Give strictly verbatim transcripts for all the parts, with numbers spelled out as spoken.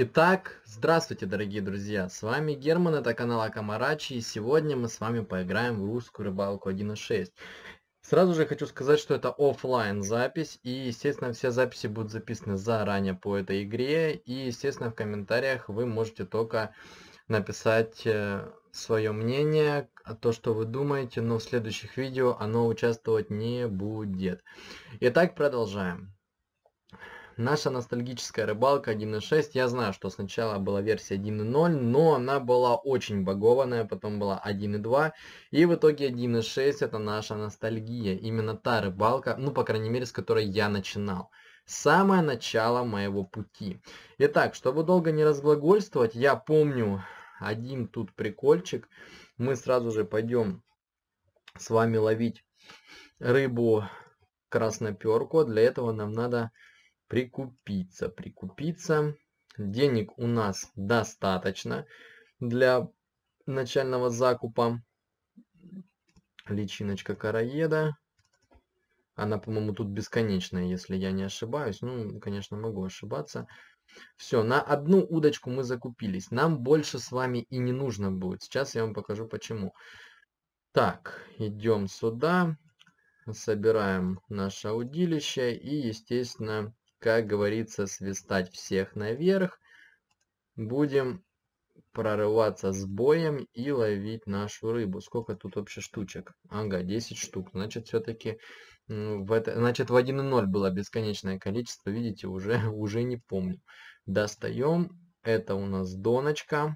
Итак, здравствуйте, дорогие друзья! С вами Герман, это канал Акамарачи, и сегодня мы с вами поиграем в русскую рыбалку один точка шесть. Сразу же хочу сказать, что это оффлайн запись, и, естественно, все записи будут записаны заранее по этой игре, и, естественно, в комментариях вы можете только написать свое мнение, то, что вы думаете, но в следующих видео оно участвовать не будет. Итак, продолжаем. Наша ностальгическая рыбалка один точка шесть. Я знаю, что сначала была версия один точка ноль, но она была очень багованная, потом была один точка два. И в итоге один точка шесть это наша ностальгия. Именно та рыбалка, ну по крайней мере, с которой я начинал. Самое начало моего пути. Итак, чтобы долго не разглагольствовать, я помню один тут прикольчик. Мы сразу же пойдем с вами ловить рыбу красноперку. Для этого нам надо прикупиться, прикупиться. Денег у нас достаточно для начального закупа. Личиночка короеда. Она, по-моему, тут бесконечная, если я не ошибаюсь. Ну, конечно, могу ошибаться. Все, на одну удочку мы закупились. Нам больше с вами и не нужно будет. Сейчас я вам покажу почему. Так, идем сюда. Собираем наше удилище и, естественно, как говорится, свистать всех наверх. Будем прорываться с боем и ловить нашу рыбу. Сколько тут вообще штучек? Ага, десять штук. Значит, все-таки в это, значит, в один точка ноль было бесконечное количество. Видите, уже, уже не помню. Достаем. Это у нас доночка.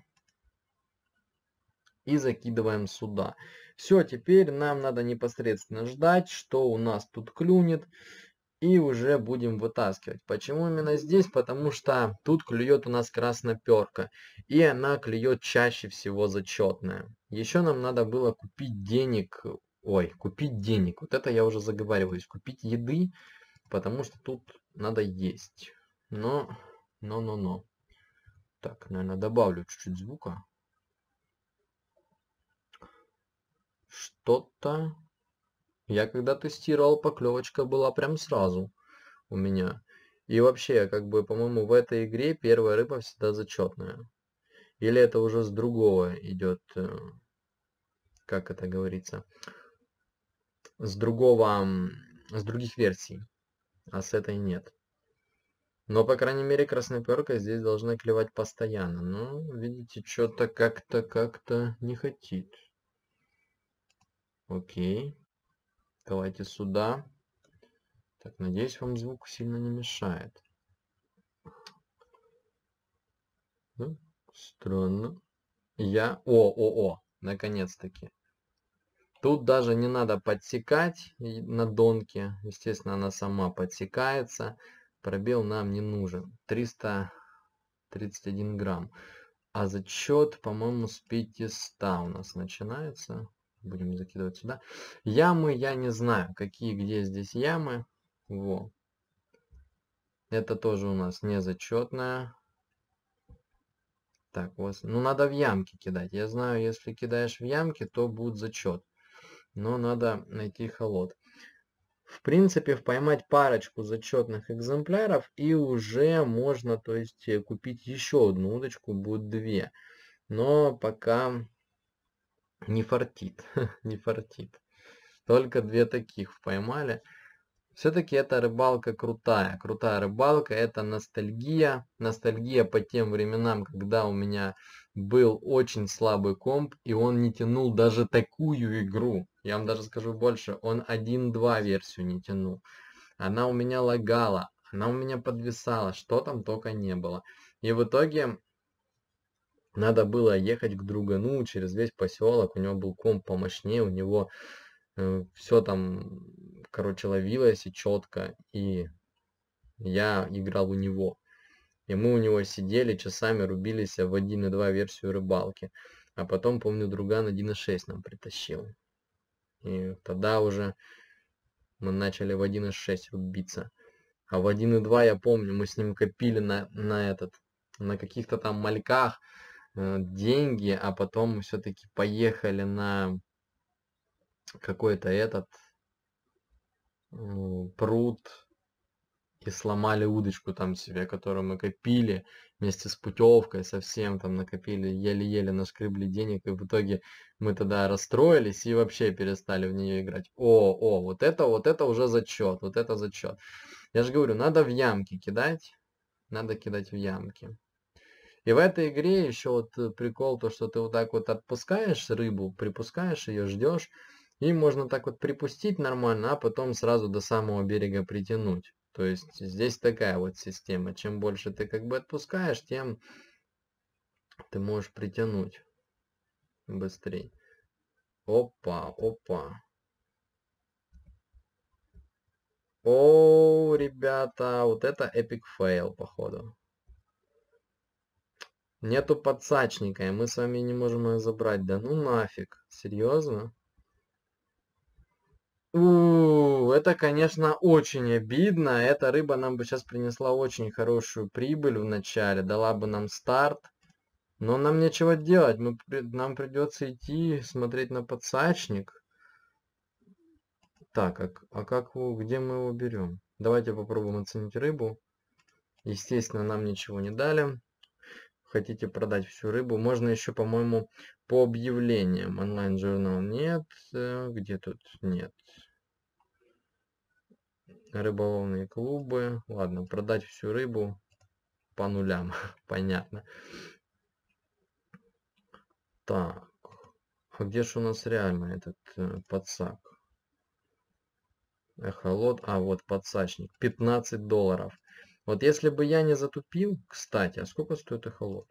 И закидываем сюда. Все, теперь нам надо непосредственно ждать, что у нас тут клюнет. И уже будем вытаскивать. Почему именно здесь? Потому что тут клюет у нас красноперка. И она клюет чаще всего зачетная. Еще нам надо было купить денег. Ой, купить денег. Вот это я уже заговариваюсь. Купить еды. Потому что тут надо есть. Но, но, но, но. Так, наверное, добавлю чуть-чуть звука. Что-то... Я когда тестировал, поклевочка была прям сразу у меня. И вообще, как бы, по-моему, в этой игре первая рыба всегда зачетная. Или это уже с другого идет, как это говорится, с другого, с других версий, а с этой нет. Но, по крайней мере, красноперка здесь должна клевать постоянно. Но, видите, что-то как-то, как-то не хотит. Окей. Давайте сюда. Так, надеюсь, вам звук сильно не мешает. Да? Странно. Я... О, о, о, наконец-таки. Тут даже не надо подсекать на донке. Естественно, она сама подсекается. Пробел нам не нужен. триста тридцать один грамм. А зачет, по-моему, с пятисот у нас начинается. Будем закидывать сюда. Ямы я не знаю, какие где здесь ямы. Во. Это тоже у нас не зачетная. Так, вот. Ну, надо в ямки кидать. Я знаю, если кидаешь в ямки, то будет зачет. Но надо найти холод. В принципе, поймать парочку зачетных экземпляров, и уже можно, то есть, купить еще одну удочку, будет две. Но пока не фартит, не фартит. Только две таких поймали. Все-таки эта рыбалка крутая. Крутая рыбалка, это ностальгия. Ностальгия по тем временам, когда у меня был очень слабый комп, и он не тянул даже такую игру. Я вам даже скажу больше, он один точка два версию не тянул. Она у меня лагала, она у меня подвисала, что там только не было. И в итоге надо было ехать к другану через весь поселок. У него был комп помощнее, у него э, все там, короче, ловилось и четко. И я играл у него. И мы у него сидели, часами рубились в один точка два версию рыбалки. А потом, помню, друган один точка шесть нам притащил. И тогда уже мы начали в один точка шесть рубиться. А в один точка два я помню, мы с ним копили на, на этот, на каких-то там мальках э, деньги, а потом мы все-таки поехали на какой-то этот э, пруд и сломали удочку там себе, которую мы копили. вместе с путевкой совсем там накопили, еле-еле нашкребли денег, и в итоге мы тогда расстроились и вообще перестали в нее играть. О, о, вот это, вот это уже зачет, вот это зачет. Я же говорю, надо в ямки кидать, надо кидать в ямки. И в этой игре еще вот э, прикол, то что ты вот так вот отпускаешь рыбу, припускаешь ее, ждешь, и можно так вот припустить нормально, а потом сразу до самого берега притянуть. То есть здесь такая вот система. Чем больше ты как бы отпускаешь, тем ты можешь притянуть быстрее. Опа, опа. О, ребята, вот это эпик фейл, походу. Нету подсачника, и мы с вами не можем ее забрать. Да ну нафиг. Серьезно? У, это, конечно, очень обидно. Эта рыба нам бы сейчас принесла очень хорошую прибыль в начале, дала бы нам старт. Но нам нечего делать. Мы, при- нам придется идти смотреть на подсачник. Так, а, к- а как его, где мы его берем? Давайте попробуем оценить рыбу. Естественно, нам ничего не дали. Хотите продать всю рыбу? Можно еще, по-моему, по объявлениям. Онлайн-журнал нет. э, Где тут? Нет. Рыболовные клубы. Ладно, продать всю рыбу по нулям. Понятно. Так. А где же у нас реально этот э, подсак? Эхолот. А, вот подсачник. пятнадцать долларов. Вот если бы я не затупил, кстати, а сколько стоит эхолот?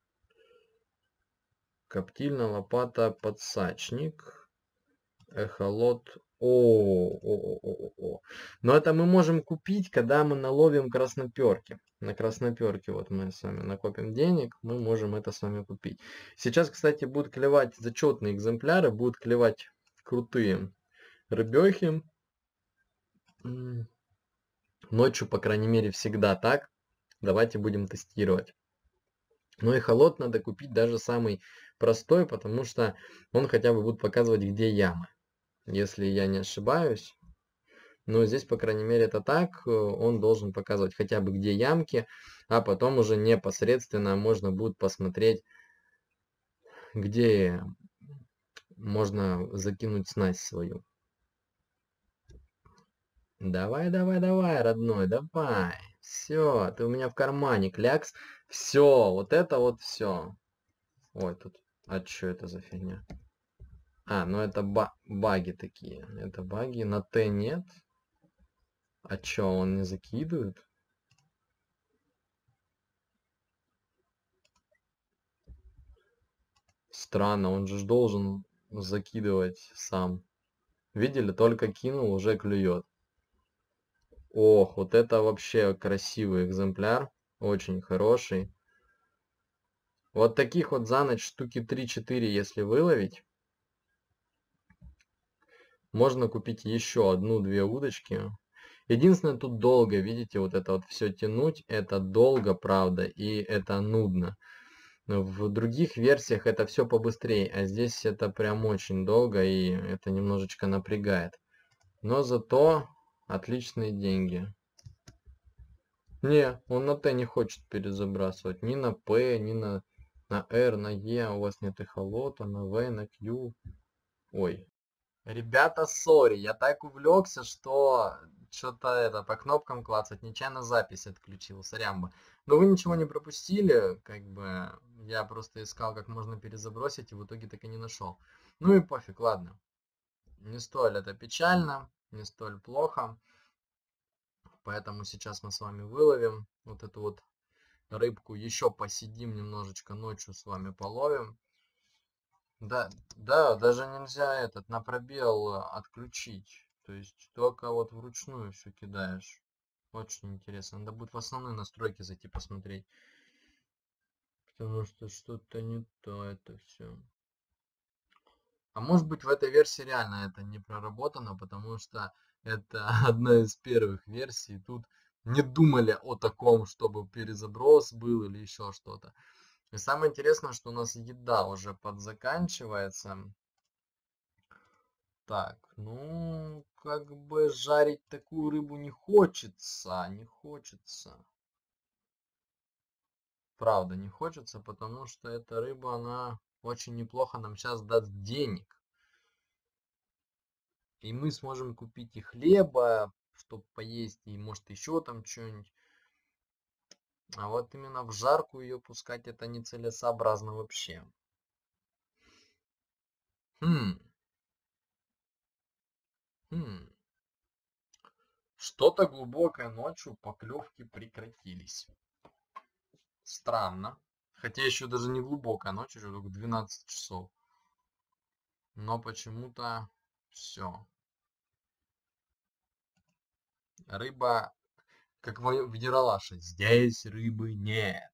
Коптильная лопата, подсачник. Эхолот. О, о, о, о, о. Но это мы можем купить, когда мы наловим красноперки. На красноперке вот мы с вами накопим денег, мы можем это с вами купить. Сейчас, кстати, будут клевать зачетные экземпляры, будут клевать крутые рыбехи. М, Ночью, по крайней мере, всегда так. Давайте будем тестировать. Но и холод надо купить даже самый простой, потому что он хотя бы будет показывать, где ямы. Если я не ошибаюсь. Но здесь, по крайней мере, это так. э, Он должен показывать хотя бы где ямки, а потом уже непосредственно можно будет посмотреть, где можно закинуть снасть свою. Давай, давай, давай, родной, давай. Все, ты у меня в кармане, клякс. Все, вот это вот все. Ой, тут, а что это за фигня? А, ну это ба баги такие. Это баги. На Т нет. А чё, он не закидывает? Странно, он же ж должен закидывать сам. Видели, только кинул, уже клюет. Ох, вот это вообще красивый экземпляр. Очень хороший. Вот таких вот за ночь штуки три-четыре, если выловить, можно купить еще одну-две удочки. Единственное, тут долго, видите, вот это вот все тянуть, это долго, правда, и это нудно. В других версиях это все побыстрее, а здесь это прям очень долго, и это немножечко напрягает. Но зато отличные деньги. Не, он на Т не хочет перезабрасывать. Ни на П, ни на, на Р, на Е. У вас нет эхолота, на В, на Q. Ой. Ребята, сори, я так увлекся, что что-то это по кнопкам клацать, нечаянно запись отключил, сорямба. Но вы ничего не пропустили, как бы я просто искал, как можно перезабросить, и в итоге так и не нашел. Ну и пофиг, ладно. Не столь это печально, не столь плохо. Поэтому сейчас мы с вами выловим вот эту вот рыбку, еще посидим немножечко ночью с вами половим. Да, да, даже нельзя этот на пробел э, отключить. То есть только вот вручную все кидаешь. Очень интересно. Надо будет в основные настройки зайти посмотреть. Потому что что-то не то это все. А может быть в этой версии реально это не проработано, потому что это одна из первых версий. Тут не думали о таком, чтобы перезаброс был или еще что-то. И самое интересное, что у нас еда уже подзаканчивается. Так, ну, как бы жарить такую рыбу не хочется, не хочется. Правда, не хочется, потому что эта рыба, она очень неплохо нам сейчас даст денег. И мы сможем купить и хлеба, чтобы поесть, и может еще там что-нибудь. А вот именно в жарку ее пускать это нецелесообразно вообще. Хм. Хм. Что-то глубокой ночью поклевки прекратились. Странно. Хотя еще даже не глубокая ночь, уже только двенадцать часов. Но почему-то все. Рыба, как в Ералаше, здесь рыбы нет.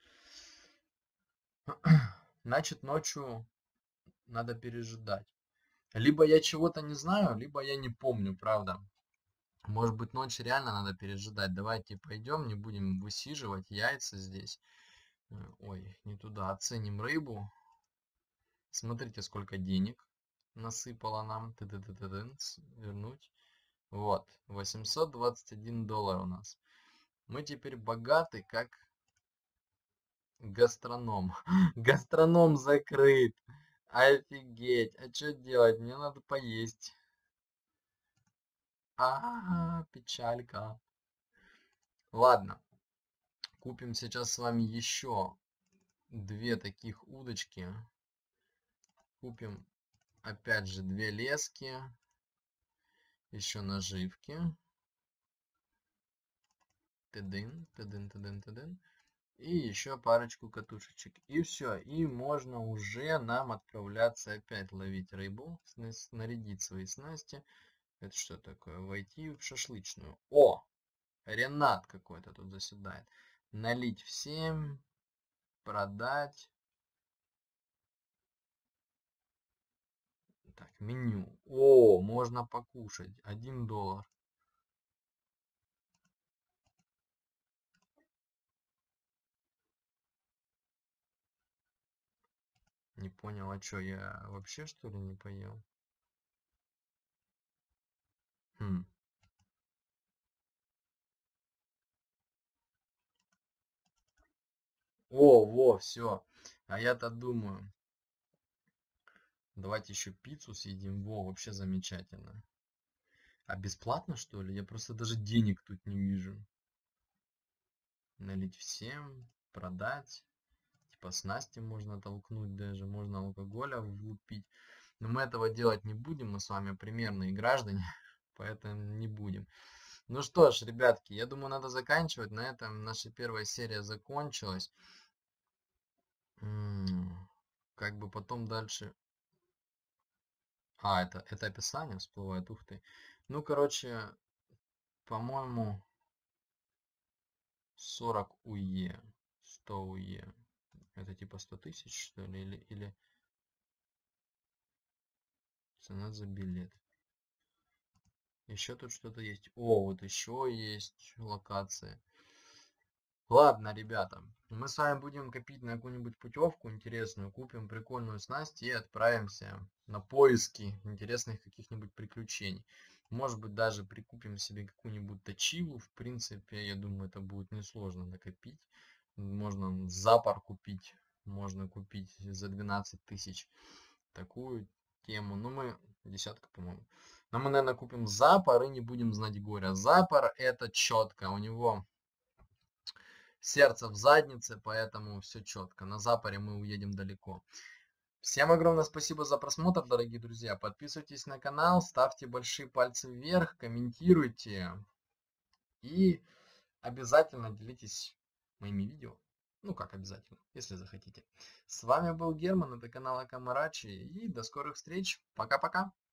Значит, ночью надо пережидать. Либо я чего-то не знаю, либо я не помню, правда. Может быть, ночь реально надо пережидать. Давайте пойдем, не будем высиживать яйца здесь. Ой, не туда. Оценим рыбу. Смотрите, сколько денег насыпала нам. Ты-ты-ты-ты-тынц. Вернуть. Вот, восемьсот двадцать один доллар у нас. Мы теперь богаты, как гастроном. Гастроном закрыт. Офигеть. А что делать? Мне надо поесть. А, печалька. Ладно. Купим сейчас с вами еще две таких удочки. Купим опять же две лески. Еще наживки. Тыдын, тыдын, тыдын, тыдын. И еще парочку катушечек. И все. И можно уже нам отправляться опять ловить рыбу. Снарядить свои снасти. Это что такое? Войти в шашлычную. О! Ренат какой-то тут заседает. Налить всем. Продать. Так, меню. О, можно покушать. Один доллар. Не понял, а что, я вообще что ли не поел? Хм. О, во, все. А я-то думаю, давайте еще пиццу съедим. Во, вообще замечательно. А бесплатно, что ли? Я просто даже денег тут не вижу. Налить всем, продать. Типа снасти можно толкнуть даже, можно алкоголя влупить. Но мы этого делать не будем, мы с вами примерные граждане, поэтому не будем. Ну что ж, ребятки, я думаю, надо заканчивать. На этом наша первая серия закончилась. М, Как бы потом дальше... А, это, это описание всплывает, ух ты. Ну, короче, по-моему, сорок УЕ, сто УЕ. Это типа сто тысяч, что ли, или, или цена за билет. Еще тут что-то есть. О, вот еще есть локация. Ладно, ребята, мы с вами будем копить на какую-нибудь путевку интересную, купим прикольную снасть и отправимся на поиски интересных каких-нибудь приключений. Может быть, даже прикупим себе какую-нибудь точилу. В принципе, я думаю, это будет несложно накопить. Можно запар купить, можно купить за двенадцать тысяч такую тему. Ну, мы, десятка, по-моему. Но мы, наверное, купим запар и не будем знать горя. Запар это четко, у него сердце в заднице, поэтому все четко. На запаре мы уедем далеко. Всем огромное спасибо за просмотр, дорогие друзья. Подписывайтесь на канал, ставьте большие пальцы вверх, комментируйте. И обязательно делитесь моими видео. Ну как обязательно, если захотите. С вами был Герман, это канал Акамарачи. И до скорых встреч. Пока-пока.